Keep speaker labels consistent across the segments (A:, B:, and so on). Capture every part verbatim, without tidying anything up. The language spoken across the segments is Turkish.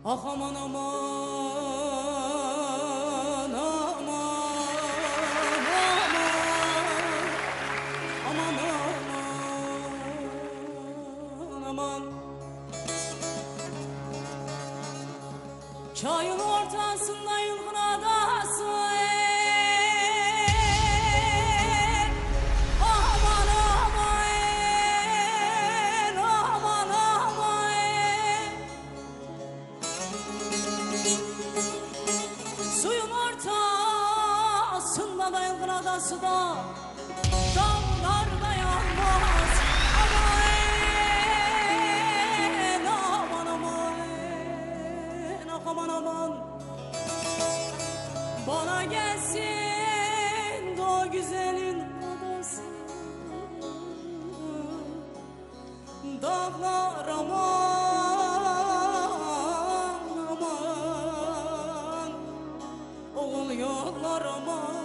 A: Ah aman aman aman aman aman aman çayın ortasında yılgın adası aman aman aman aman suyun ortasında da yılgın adası da dağlar dayanmaz aman aman aman aman aman bana gelsin o güzelin adası dağlar aman aman oğul yollar aman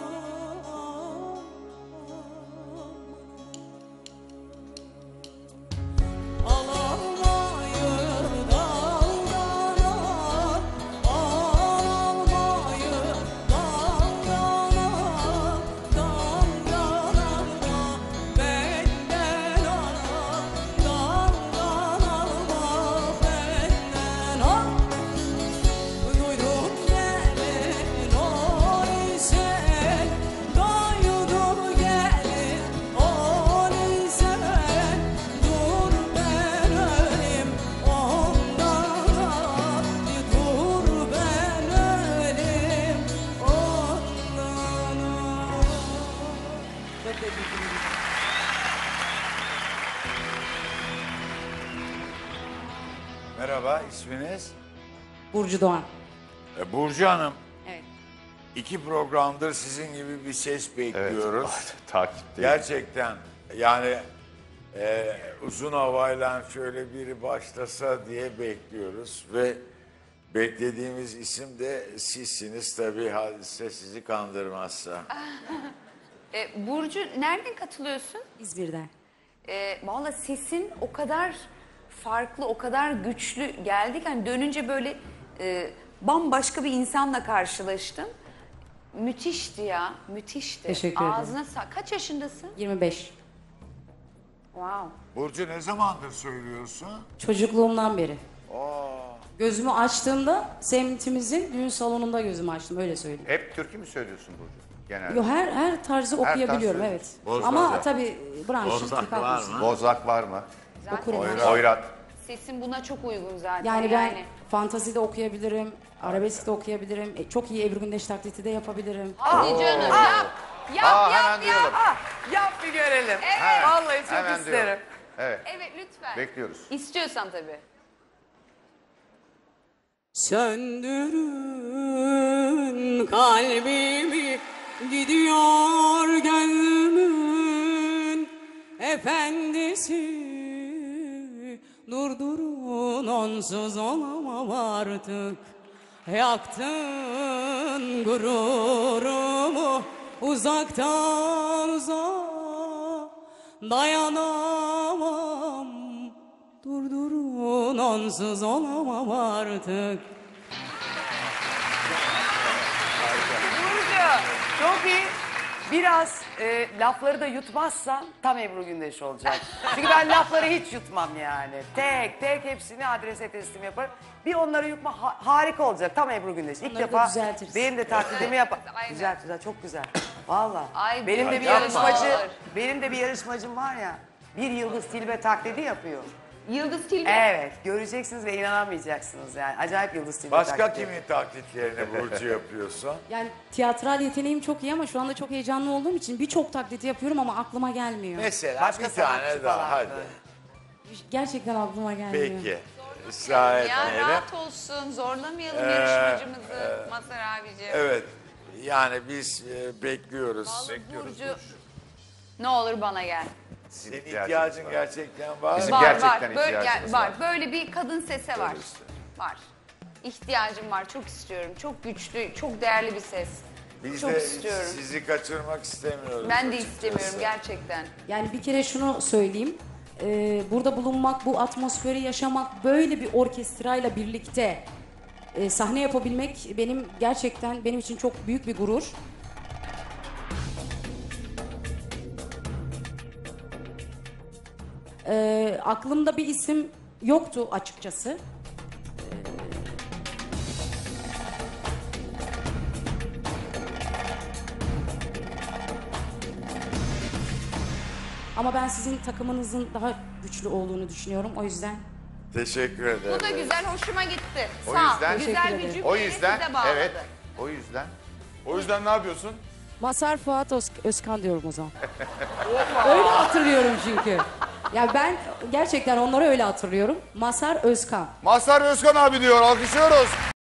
B: Merhaba, isminiz?
A: Burcu Doğan.
B: E, Burcu Hanım,
A: Evet.
B: iki programdır sizin gibi bir ses bekliyoruz.
C: Evet, takipteyim.
B: Gerçekten yani e, uzun havayla şöyle biri başlasa diye bekliyoruz ve beklediğimiz isim de sizsiniz tabii hadise sizi kandırmazsa.
D: E, Burcu nereden katılıyorsun?
A: İzmir'den.
D: E, Valla sesin o kadar farklı, o kadar güçlü geldi ki hani dönünce böyle e, bambaşka bir insanla karşılaştım. Müthişti ya, müthişti.
A: Teşekkür ederim.
D: Ağzına sa- Kaç yaşındasın?
A: yirmi beş.
D: Wow.
B: Burcu ne zamandır söylüyorsun?
A: Çocukluğumdan beri.
B: Aa,
A: Gözümü açtığımda semtimizin düğün salonunda gözümü açtım öyle söyleyeyim.
C: Hep türkü mü söylüyorsun Burcu? Genelde.
A: Yo, her her tarzı okuyabiliyorum
C: tarz
A: evet.
B: Bozlak
A: Ama
B: var.
A: tabii branşın
B: Bozlak
A: tıkak
B: var
A: olsun.
B: mı?
C: Bozlak var mı?
D: Zaten
A: Okurum.
C: Oyrat.
D: sesin buna çok uygun zaten.
A: Yani ben fantezi de okuyabilirim, arabesk de okuyabilirim. E, çok iyi Ebru Gündeş taklidi de yapabilirim.
D: Hadi canım yap. Yap
C: Aa,
D: yap
C: hemen
D: yap.
C: duyalım.
E: Ah, yap bir görelim.
D: Evet.
E: Vallahi çok
C: Hemen
E: isterim.
C: diyorum. Evet,
D: Evet lütfen.
C: bekliyoruz.
D: İstiyorsan tabii.
A: Söndürün kalbimi gidiyor gönlümün efendisi. Durdurun onsuz olamam artık. Yaktın gururumu uzaktan uzağa dayanamam. Durdurun onsuz olamam artık.
E: Burcu, çok iyi. Biraz e, lafları da yutmazsan tam Ebru Gündeş olacak. Çünkü ben lafları hiç yutmam yani. Tek tek hepsini adrese teslim yaparım. Bir onları yutma ha- harika olacak. Tam Ebru Gündeş. İlk
A: Onları da
E: defa
A: düzeltiriz.
E: benim de taklidimi yapar.
D: Aynen.
E: Güzel güzel çok güzel. Vallahi.
D: Ay,
E: Benim de
D: Burcu
E: bir
D: yapma.
E: yarışmacı, benim de bir yarışmacım var ya. Bir Yıldız Tilbe taklidi yapıyor.
D: Yıldız Tilbe.
E: Evet, göreceksiniz ve inanamayacaksınız yani. Acayip Yıldız Tilbe
B: başka
E: taklidi.
B: kimin taklitlerini Burcu yapıyorsa?
A: Yani tiyatral yeteneğim çok iyi ama şu anda çok heyecanlı olduğum için birçok taklit yapıyorum ama aklıma gelmiyor.
B: Mesela
E: Başka
B: bir tane
E: sanatçı
B: daha
E: falan
B: hadi.
E: böyle.
A: Gerçekten aklıma gelmiyor.
B: Peki. Israr
D: Ya
B: etmeyelim.
D: rahat olsun, zorlamayalım
B: Ee,
D: yarışmacımızı Mazhar abiciğim.
B: Evet. Yani biz e, bekliyoruz.
D: Burcu, ne olur bana gel.
B: Senin ihtiyacın gerçekten var
C: Bizim
B: mı?
D: Var
C: gerçekten
D: var, böyle,
C: ihtiyacımız
D: yani var.
C: var.
D: Böyle bir kadın sese var. Var. İhtiyacım var, çok istiyorum. Çok güçlü, çok değerli bir ses.
B: Biz
D: çok
B: de
D: istiyorum.
B: sizi kaçırmak istemiyoruz.
D: Ben de
B: açıkçası.
D: istemiyorum gerçekten.
A: Yani bir kere şunu söyleyeyim. Ee, burada bulunmak, bu atmosferi yaşamak, böyle bir orkestrayla birlikte e, sahne yapabilmek benim gerçekten benim için çok büyük bir gurur. E, aklımda bir isim yoktu açıkçası. Ama ben sizin takımınızın daha güçlü olduğunu düşünüyorum. O yüzden
B: Teşekkür ederim.
D: Bu da güzel, hoşuma gitti.
C: O
D: Sağ ol.
C: yüzden-
D: Güzel
A: Teşekkür
D: bir
A: ederim.
D: cümleyle
C: O yüzden
D: size bağladı.
C: evet. O yüzden
F: O yüzden ne yapıyorsun?
A: Mazhar Fuat Öz- Özkan diyorum o zaman. Öyle hatırlıyorum çünkü. Ya ben gerçekten onları öyle hatırlıyorum. Mazhar Özkan.
F: Mazhar Özkan abi diyor. Alkışlıyoruz.